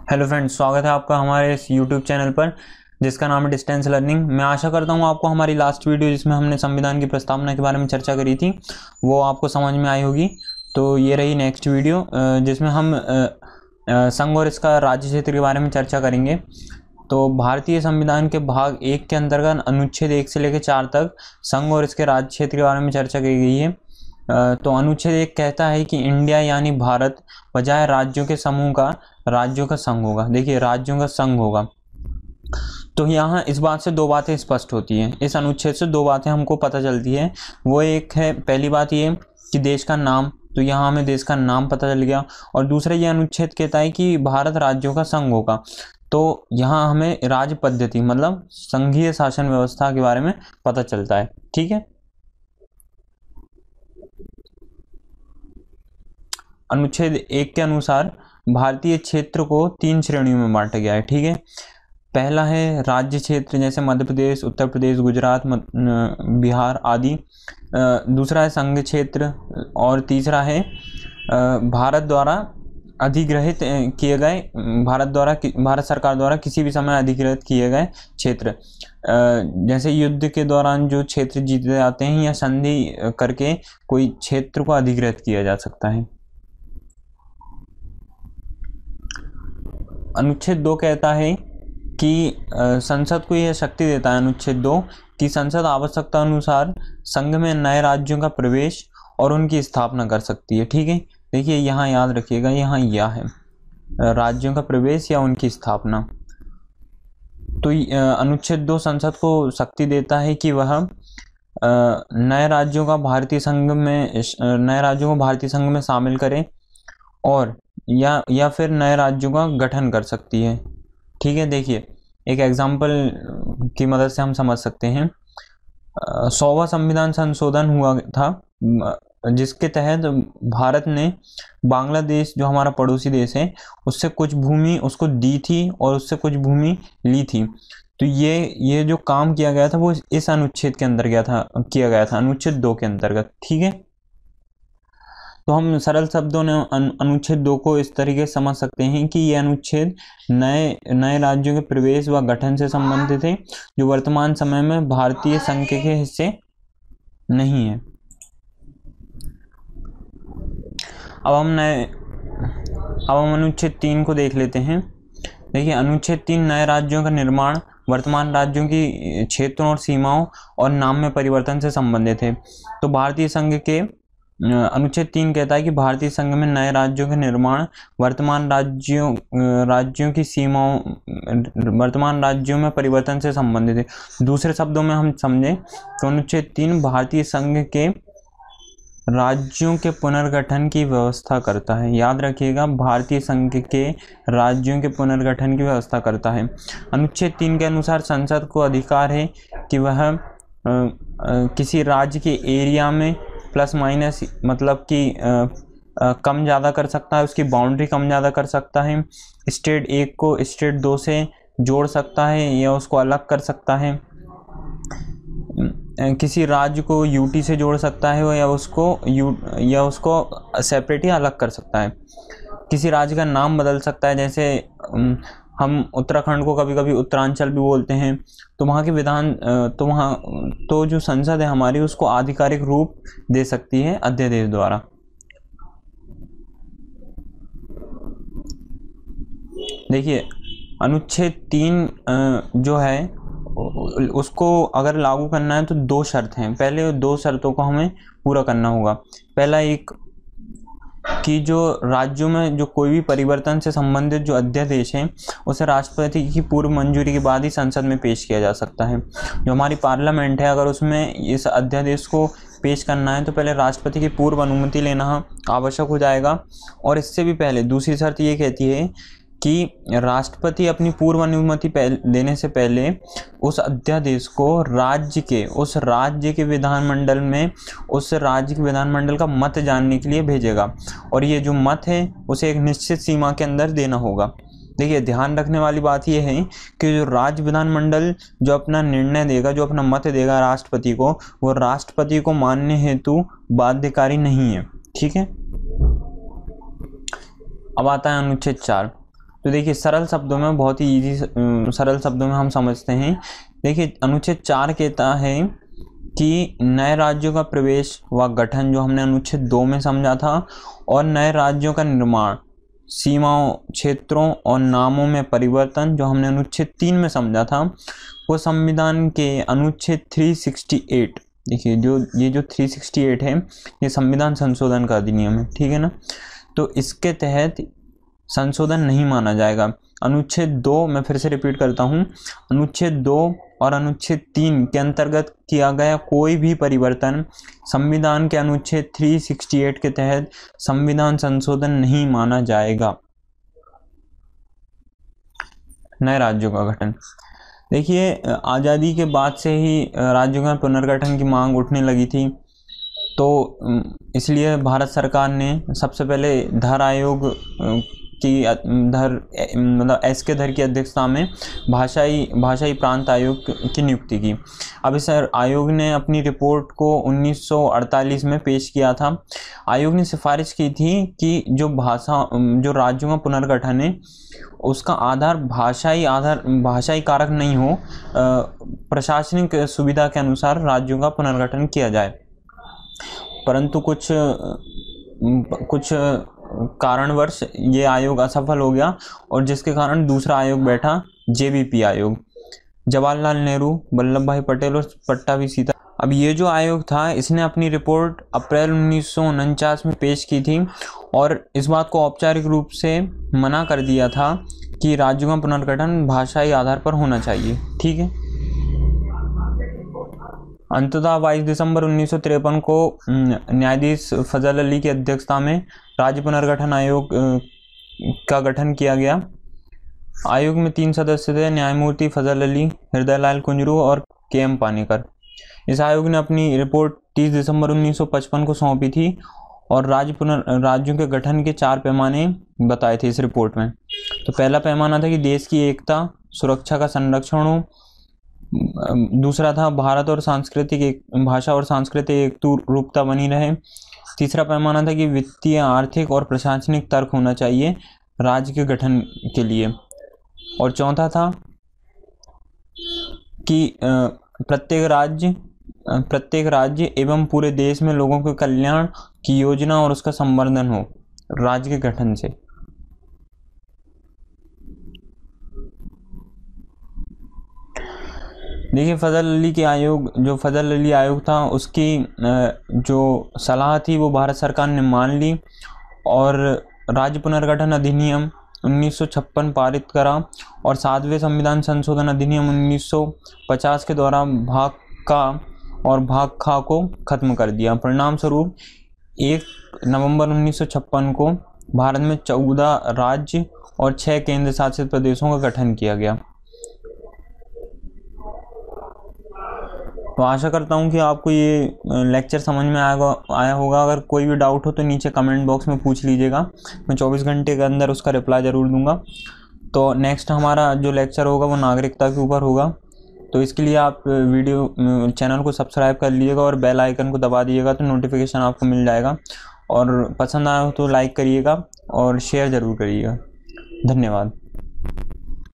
Hello friends, स्वागत है आपका हमारे इस यूट्यूब चैनल पर जिसका नाम है डिस्टेंस लर्निंग। मैं आशा करता हूँ आपको हमारी लास्ट वीडियो जिसमें हमने संविधान की प्रस्तावना के बारे में चर्चा करी थी वो आपको समझ में आई होगी। तो ये रही नेक्स्ट वीडियो जिसमें हम संघ और इसका राज्य क्षेत्र के बारे में चर्चा करेंगे। तो भारतीय संविधान के भाग 1 के अंतर्गत अनुच्छेद 1 से लेकर 4 तक संघ और इसके राज्य क्षेत्र के बारे में चर्चा की गई है। तो अनुच्छेद 1 कहता है कि इंडिया यानी भारत बजाय राज्यों के समूह का राज्यों का संघ होगा। देखिए, राज्यों का संघ होगा। तो यहाँ इस बात से दो बातें स्पष्ट होती हैं, इस अनुच्छेद से दो बातें हमको पता चलती है। वो एक है, पहली बात ये कि देश का नाम, तो यहाँ हमें देश का नाम पता चल गया। और दूसरा ये अनुच्छेद कहता है कि भारत राज्यों का संघ होगा। तो यहाँ हमें राज्य पद्धति मतलब संघीय शासन व्यवस्था के बारे में पता चलता है। ठीक है, अनुच्छेद 1 के अनुसार भारतीय क्षेत्र को 3 श्रेणियों में बांटा गया है। ठीक है, पहला है राज्य क्षेत्र जैसे मध्य प्रदेश, उत्तर प्रदेश, गुजरात, बिहार आदि। दूसरा है संघ क्षेत्र और तीसरा है भारत द्वारा अधिग्रहित किए गए, भारत सरकार द्वारा किसी भी समय अधिग्रहित किए गए क्षेत्र। जैसे युद्ध के दौरान जो क्षेत्र जीते जाते हैं या संधि करके कोई क्षेत्र को अधिग्रहित किया जा सकता है। अनुच्छेद 2 कहता है कि संसद को यह शक्ति देता है, अनुच्छेद 2, कि संसद आवश्यकता अनुसार संघ में नए राज्यों का प्रवेश और उनकी स्थापना कर सकती है। ठीक है, देखिए यहाँ याद रखिएगा, यहाँ यह है राज्यों का प्रवेश या उनकी स्थापना। तो अनुच्छेद 2 संसद को शक्ति देता है कि वह नए राज्यों को भारतीय संघ में शामिल करे और या फिर नए राज्यों का गठन कर सकती है। ठीक है, देखिए एक एग्जाम्पल की मदद से हम समझ सकते हैं। 100वां संविधान संशोधन हुआ था जिसके तहत भारत ने बांग्लादेश जो हमारा पड़ोसी देश है उससे कुछ भूमि उसको दी थी और उससे कुछ भूमि ली थी। तो ये जो काम किया गया था वो इस अनुच्छेद के अंदर किया गया था अनुच्छेद 2 के अंतर्गत। ठीक है, तो हम सरल शब्दों में अनुच्छेद 2 को इस तरीके से समझ सकते हैं कि ये अनुच्छेद नए राज्यों के प्रवेश व गठन से संबंधित है जो वर्तमान समय में भारतीय संघ के हिस्से नहीं है। अब हम अनुच्छेद 3 को देख लेते हैं। देखिए, अनुच्छेद 3 नए राज्यों का निर्माण वर्तमान राज्यों की क्षेत्रों और सीमाओं और नाम में परिवर्तन से संबंधित है। तो भारतीय संघ के अनुच्छेद 3 कहता है कि भारतीय संघ में नए राज्यों का निर्माण वर्तमान राज्यों की सीमाओं वर्तमान राज्यों में परिवर्तन से संबंधित है। दूसरे शब्दों में हम समझें तो अनुच्छेद 3 भारतीय संघ के राज्यों के पुनर्गठन की व्यवस्था करता है। याद रखिएगा, भारतीय संघ के राज्यों के पुनर्गठन की व्यवस्था करता है। अनुच्छेद 3 के अनुसार संसद को अधिकार है कि वह किसी राज्य के एरिया में प्लस माइनस मतलब कि कम ज़्यादा कर सकता है, उसकी बाउंड्री कम ज़्यादा कर सकता है। स्टेट 1 को स्टेट 2 से जोड़ सकता है या उसको अलग कर सकता है। किसी राज्य को यूटी से जोड़ सकता है या उसको सेपरेट या अलग कर सकता है। किसी राज्य का नाम बदल सकता है, जैसे हम उत्तराखंड को कभी कभी उत्तरांचल भी बोलते हैं। तो वहाँ के तो जो संसद है हमारी उसको आधिकारिक रूप दे सकती है अध्यादेश द्वारा। देखिए, अनुच्छेद 3 जो है उसको अगर लागू करना है तो 2 शर्त हैं। पहले 2 शर्तों को हमें पूरा करना होगा। पहला एक कि जो राज्यों में जो कोई भी परिवर्तन से संबंधित जो अध्यादेश है उसे राष्ट्रपति की पूर्व मंजूरी के बाद ही संसद में पेश किया जा सकता है। जो हमारी पार्लियामेंट है अगर उसमें इस अध्यादेश को पेश करना है तो पहले राष्ट्रपति की पूर्व अनुमति लेना आवश्यक हो जाएगा। और इससे भी पहले दूसरी शर्त ये कहती है कि राष्ट्रपति अपनी पूर्व अनुमति देने से पहले उस अध्यादेश को उस राज्य के विधानमंडल में उस राज्य के विधानमंडल का मत जानने के लिए भेजेगा। और ये जो मत है उसे एक निश्चित सीमा के अंदर देना होगा। देखिए, ध्यान रखने वाली बात यह है कि जो राज्य विधानमंडल जो अपना निर्णय देगा, जो अपना मत देगा राष्ट्रपति को, वो राष्ट्रपति को मानने हेतु बाध्यकारी नहीं है। ठीक है, अब आता है अनुच्छेद 4। तो देखिए सरल शब्दों में, बहुत ही इजी सरल शब्दों में हम समझते हैं। देखिए अनुच्छेद 4 कहता है कि नए राज्यों का प्रवेश व गठन, जो हमने अनुच्छेद 2 में समझा था, और नए राज्यों का निर्माण, सीमाओं, क्षेत्रों और नामों में परिवर्तन, जो हमने अनुच्छेद 3 में समझा था, वो संविधान के अनुच्छेद 368, देखिए जो 368 है, ये संविधान संशोधन का अधिनियम है, ठीक है ना। तो इसके तहत संशोधन नहीं माना जाएगा। अनुच्छेद 2, मैं फिर से रिपीट करता हूँ, अनुच्छेद 2 और अनुच्छेद 3 के अंतर्गत किया गया कोई भी परिवर्तन संविधान के अनुच्छेद 368 के तहत संविधान संशोधन नहीं माना जाएगा। नए राज्यों का गठन, देखिए आज़ादी के बाद से ही राज्यों का पुनर्गठन की मांग उठने लगी थी, तो इसलिए भारत सरकार ने सबसे पहले धर आयोग की मतलब एस.के. धर की अध्यक्षता में भाषाई प्रांत आयोग की नियुक्ति की। अब इस आयोग ने अपनी रिपोर्ट को 1948 में पेश किया था। आयोग ने सिफारिश की थी कि जो राज्यों का पुनर्गठन है उसका आधार भाषाई कारक नहीं हो, प्रशासनिक सुविधा के अनुसार राज्यों का पुनर्गठन किया जाए। परंतु कुछ कारणवश ये आयोग असफल हो गया, और जिसके कारण दूसरा आयोग बैठा, जेबीपी आयोग, जवाहरलाल नेहरू, वल्लभ भाई पटेल और पट्टाभी सीता। अब ये जो आयोग था, इसने अपनी रिपोर्ट अप्रैल 1949 में पेश की थी, और इस बात को औपचारिक रूप से मना कर दिया था कि राज्यों का पुनर्गठन भाषाई आधार पर होना चाहिए, ठीक है। अंततः 22 दिसंबर 1953 को न्यायाधीश फजल अली की अध्यक्षता में राज्य पुनर्गठन आयोग का गठन किया गया। आयोग में 3 सदस्य थे, न्यायमूर्ति फजल अली, हृदयलाल कुंजरू और के.एम. पानीकर। इस आयोग ने अपनी रिपोर्ट 30 दिसंबर 1955 को सौंपी थी, और राज्यों के गठन के 4 पैमाने बताए थे इस रिपोर्ट में। तो पहला पैमाना था कि देश की एकता, सुरक्षा का संरक्षण हो। दूसरा था भाषा और सांस्कृतिक एकरूपता बनी रहे। तीसरा पैमाना था कि वित्तीय, आर्थिक और प्रशासनिक तर्क होना चाहिए राज्य के गठन के लिए। और चौथा था कि प्रत्येक राज्य एवं पूरे देश में लोगों के कल्याण की योजना और उसका संवर्धन हो राज्य के गठन से। देखिए फजल अली आयोग था, उसकी जो सलाह थी वो भारत सरकार ने मान ली, और राज्य पुनर्गठन अधिनियम 1956 पारित करा, और 7वें संविधान संशोधन अधिनियम 1950 के द्वारा भाग का और भाग खा को खत्म कर दिया। परिणाम स्वरूप 1 नवंबर 1956 को भारत में 14 राज्य और 6 केंद्र शासित प्रदेशों का गठन किया गया। तो आशा करता हूँ कि आपको ये लेक्चर समझ में आया होगा। अगर कोई भी डाउट हो तो नीचे कमेंट बॉक्स में पूछ लीजिएगा, मैं 24 घंटे के अंदर उसका रिप्लाई ज़रूर दूंगा। तो नेक्स्ट हमारा जो लेक्चर होगा वो नागरिकता के ऊपर होगा। तो इसके लिए आप चैनल को सब्सक्राइब कर लीजिएगा और बेल आइकन को दबा दीजिएगा, तो नोटिफिकेशन आपको मिल जाएगा। और पसंद आया हो तो लाइक करिएगा और शेयर ज़रूर करिएगा। धन्यवाद।